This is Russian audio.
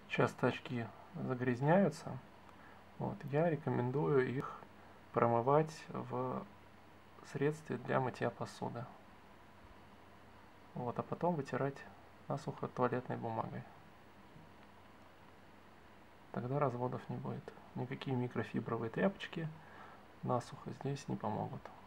часто очки загрязняются, вот, я рекомендую их промывать в средстве для мытья посуды. Вот, а потом вытирать насухо туалетной бумагой. Тогда разводов не будет. Никакие микрофибровые тряпочки насухо здесь не помогут.